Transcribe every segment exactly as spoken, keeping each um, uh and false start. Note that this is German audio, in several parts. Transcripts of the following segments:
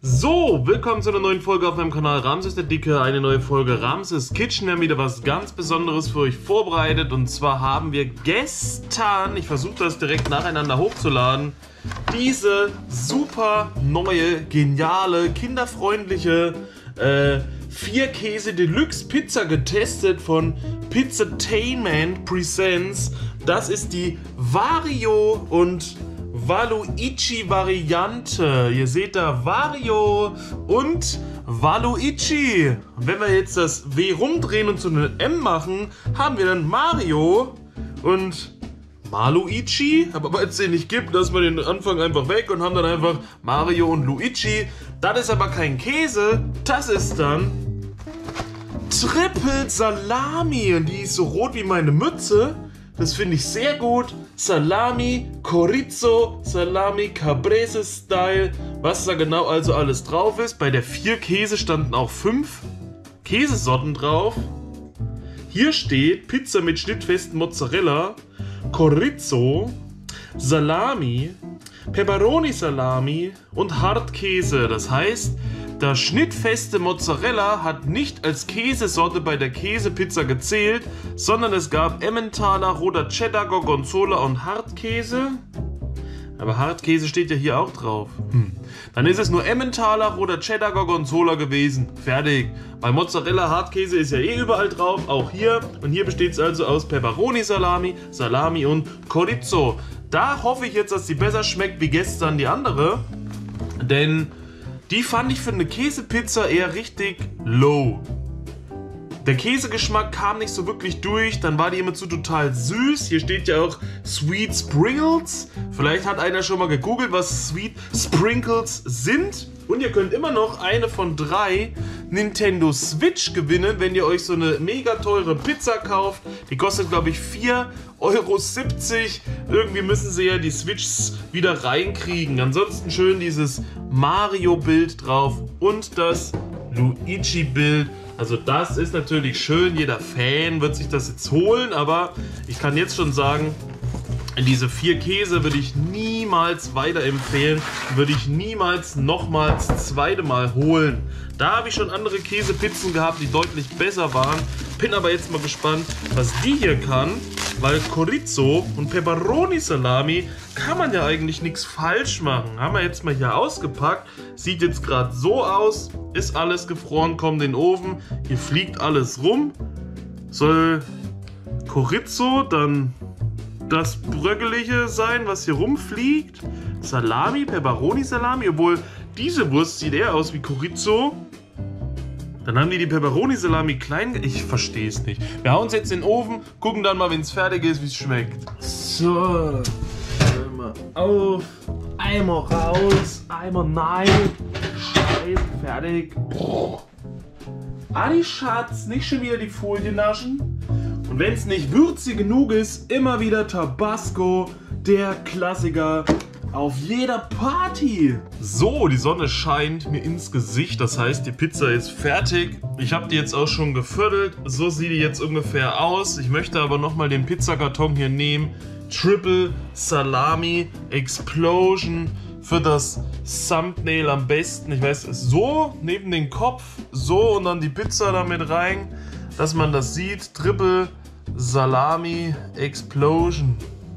So, willkommen zu einer neuen Folge auf meinem Kanal Ramses der Dicke, eine neue Folge Ramses Kitchen. Wir haben wieder was ganz Besonderes für euch vorbereitet und zwar haben wir gestern, ich versuche das direkt nacheinander hochzuladen, diese super neue, geniale, kinderfreundliche äh, vier Käse Deluxe Pizza getestet von Pizzatainment Presents. Das ist die Vario und Waluigi Variante. Ihr seht da Vario und Waluigi. Und wenn wir jetzt das W rumdrehen und zu einem M machen, haben wir dann Mario und Maluigi. Aber weil es den nicht gibt, lassen wir den Anfang einfach weg und haben dann einfach Mario und Luigi. Das ist aber kein Käse, das ist dann Triple Salami. Und die ist so rot wie meine Mütze. Das finde ich sehr gut. Salami, Chorizo, Salami, Caprese Style. Was da genau also alles drauf ist. Bei der vier Käse standen auch fünf Käsesorten drauf. Hier steht Pizza mit schnittfesten Mozzarella, Chorizo, Salami, Pepperoni Salami und Hartkäse. Das heißt, das schnittfeste Mozzarella hat nicht als Käsesorte bei der Käsepizza gezählt, sondern es gab Emmentaler, roter Cheddar, Gorgonzola und Hartkäse. Aber Hartkäse steht ja hier auch drauf. Hm. Dann ist es nur Emmentaler, roter Cheddar, Gorgonzola gewesen. Fertig. Bei Mozzarella, Hartkäse ist ja eh überall drauf, auch hier. Und hier besteht es also aus Pepperoni Salami, Salami und Chorizo. Da hoffe ich jetzt, dass die besser schmeckt wie gestern die andere. Denn die fand ich für eine Käsepizza eher richtig low. Der Käsegeschmack kam nicht so wirklich durch, dann war die immer zu total süß. Hier steht ja auch Sweet Sprinkles. Vielleicht hat einer schon mal gegoogelt, was Sweet Sprinkles sind. Und ihr könnt immer noch eine von drei Nintendo Switch gewinnen, wenn ihr euch so eine mega teure Pizza kauft. Die kostet, glaube ich, vier Euro siebzig. Irgendwie müssen sie ja die Switches wieder reinkriegen. Ansonsten schön dieses Mario-Bild drauf und das Luigi-Bild. Also das ist natürlich schön. Jeder Fan wird sich das jetzt holen. Aber ich kann jetzt schon sagen, diese vier Käse würde ich niemals weiterempfehlen, würde ich niemals nochmals das zweite Mal holen. Da habe ich schon andere Käsepizzen gehabt, die deutlich besser waren. Bin aber jetzt mal gespannt, was die hier kann, weil Chorizo und Pepperoni Salami kann man ja eigentlich nichts falsch machen. Haben wir jetzt mal hier ausgepackt, sieht jetzt gerade so aus, ist alles gefroren, kommt in den Ofen, hier fliegt alles rum. Soll Chorizo dann das Bröckelige sein, was hier rumfliegt? Salami, Pepperoni Salami, obwohl diese Wurst sieht eher aus wie Chorizo. Dann haben die die Pepperoni Salami klein. Ich verstehe es nicht. Wir hauen es jetzt in den Ofen, gucken dann mal, wenn es fertig ist, wie es schmeckt. So, einmal auf, einmal raus, einmal nein. Scheiße, fertig. Adi Schatz, nicht schon wieder die Folie naschen. Und wenn es nicht würzig genug ist, immer wieder Tabasco, der Klassiker auf jeder Party. So, die Sonne scheint mir ins Gesicht, das heißt, die Pizza ist fertig. Ich habe die jetzt auch schon geviertelt, so sieht die jetzt ungefähr aus. Ich möchte aber nochmal den Pizzakarton hier nehmen. Triple Salami Explosion für das Thumbnail am besten. Ich weiß, so neben den Kopf, so und dann die Pizza damit rein, dass man das sieht. Triple Salami Explosion.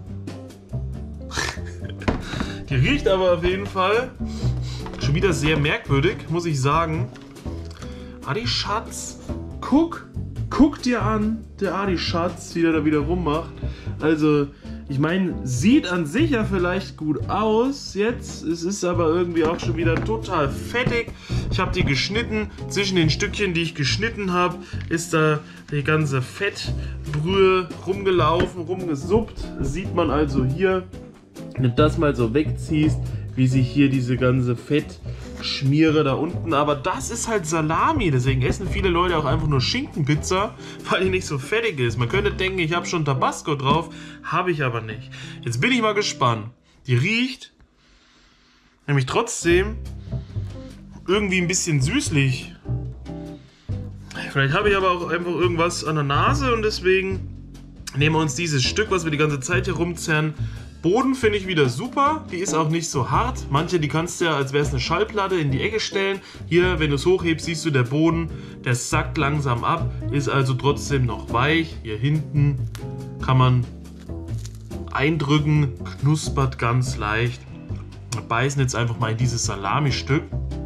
Die riecht aber auf jeden Fall schon wieder sehr merkwürdig, muss ich sagen. Adi Schatz, guck, guck dir an, der Adi Schatz, wie der da wieder rummacht. Also, ich meine, sieht an sich ja vielleicht gut aus jetzt. Es ist aber irgendwie auch schon wieder total fettig. Ich habe die geschnitten. Zwischen den Stückchen, die ich geschnitten habe, ist da die ganze Fettbrühe rumgelaufen, rumgesuppt. Das sieht man also hier. Wenn du das mal so wegziehst, wie sich hier diese ganze Fettschmiere da unten. Aber das ist halt Salami. Deswegen essen viele Leute auch einfach nur Schinkenpizza, weil die nicht so fettig ist. Man könnte denken, ich habe schon Tabasco drauf. Habe ich aber nicht. Jetzt bin ich mal gespannt. Die riecht nämlich trotzdem irgendwie ein bisschen süßlich. Vielleicht habe ich aber auch einfach irgendwas an der Nase und deswegen nehmen wir uns dieses Stück, was wir die ganze Zeit hier rumzerren, Boden finde ich wieder super. Die ist auch nicht so hart. Manche, die kannst du ja, als wäre es eine Schallplatte, in die Ecke stellen. Hier, wenn du es hochhebst, siehst du, der Boden, der sackt langsam ab. Ist also trotzdem noch weich. Hier hinten kann man eindrücken, knuspert ganz leicht. Wir beißen jetzt einfach mal in dieses Salami-Stück.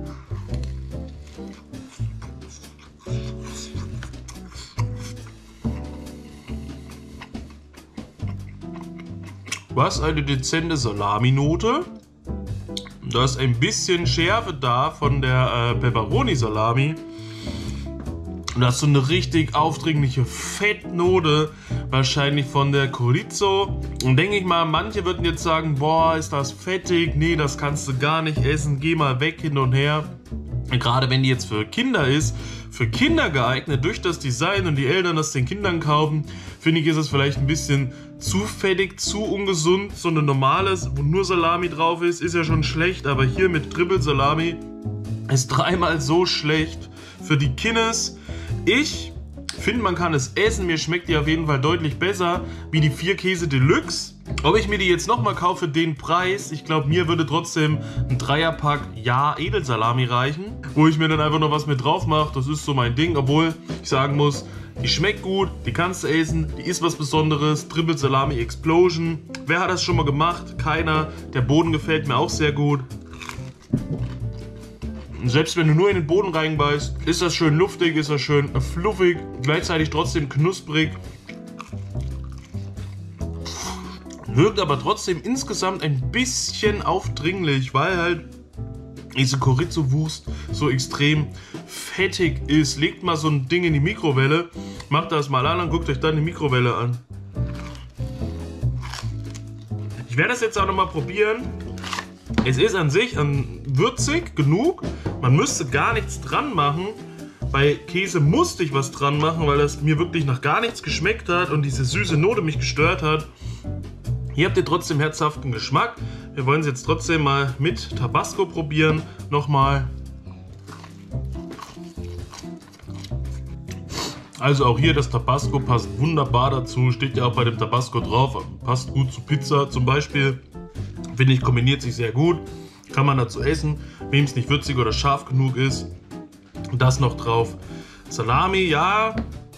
Was eine dezente Salaminote. Da ist ein bisschen Schärfe da von der äh, Pepperoni-Salami. Und das ist so eine richtig aufdringliche Fettnote, wahrscheinlich von der Chorizo. Und denke ich mal, manche würden jetzt sagen, boah, ist das fettig, nee, das kannst du gar nicht essen, geh mal weg, hin und her. Gerade wenn die jetzt für Kinder ist, für Kinder geeignet, durch das Design und die Eltern das den Kindern kaufen, finde ich, ist es vielleicht ein bisschen zu fettig, zu ungesund. So eine normales, wo nur Salami drauf ist, ist ja schon schlecht, aber hier mit Triple Salami ist dreimal so schlecht für die Kinders. Ich finde, man kann es essen. Mir schmeckt die auf jeden Fall deutlich besser wie die vier Käse Deluxe. Ob ich mir die jetzt nochmal kaufe, den Preis, ich glaube, mir würde trotzdem ein Dreierpack Ja Edelsalami reichen, wo ich mir dann einfach noch was mit drauf mache. Das ist so mein Ding, obwohl ich sagen muss, die schmeckt gut, die kannst du essen, die ist was Besonderes. Triple Salami Explosion. Wer hat das schon mal gemacht? Keiner. Der Boden gefällt mir auch sehr gut. Selbst wenn du nur in den Boden reinbeißt, ist das schön luftig, ist das schön fluffig, gleichzeitig trotzdem knusprig. Wirkt aber trotzdem insgesamt ein bisschen aufdringlich, weil halt diese Chorizo-Wurst so extrem fettig ist. Legt mal so ein Ding in die Mikrowelle, macht das mal an und guckt euch dann die Mikrowelle an. Ich werde das jetzt auch nochmal probieren. Es ist an sich an würzig genug. Man müsste gar nichts dran machen. Bei Käse musste ich was dran machen, weil das mir wirklich nach gar nichts geschmeckt hat und diese süße Note mich gestört hat. Hier habt ihr trotzdem herzhaften Geschmack. Wir wollen es jetzt trotzdem mal mit Tabasco probieren. Nochmal. Also auch hier das Tabasco passt wunderbar dazu. Steht ja auch bei dem Tabasco drauf. Passt gut zu Pizza zum Beispiel. Finde ich, kombiniert sich sehr gut. Kann man dazu essen, wem es nicht würzig oder scharf genug ist. Und das noch drauf. Salami, ja.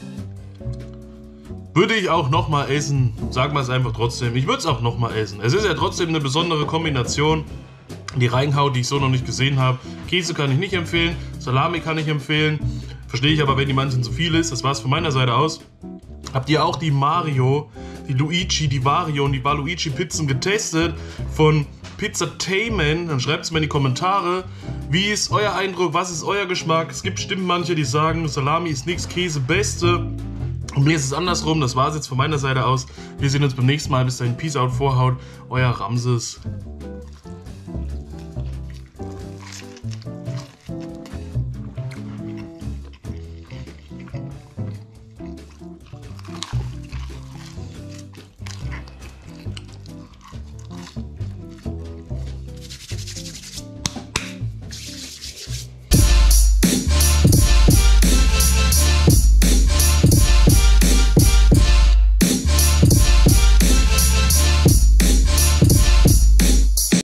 Würde ich auch nochmal essen. Sagen wir es einfach trotzdem. Ich würde es auch nochmal essen. Es ist ja trotzdem eine besondere Kombination. Die reinhaut, die ich so noch nicht gesehen habe. Käse kann ich nicht empfehlen. Salami kann ich empfehlen. Verstehe ich aber, wenn die manchen zu viel ist. Das war es von meiner Seite aus. Habt ihr auch die Mario, die Luigi, die Vario und die Waluigi Pizzen getestet von Pizzatainment? Dann schreibt es mir in die Kommentare. Wie ist euer Eindruck? Was ist euer Geschmack? Es gibt bestimmt manche, die sagen, Salami ist nichts, Käse beste. Und mir ist es andersrum. Das war es jetzt von meiner Seite aus. Wir sehen uns beim nächsten Mal. Bis dahin, Peace out, Vorhaut. Euer Ramses.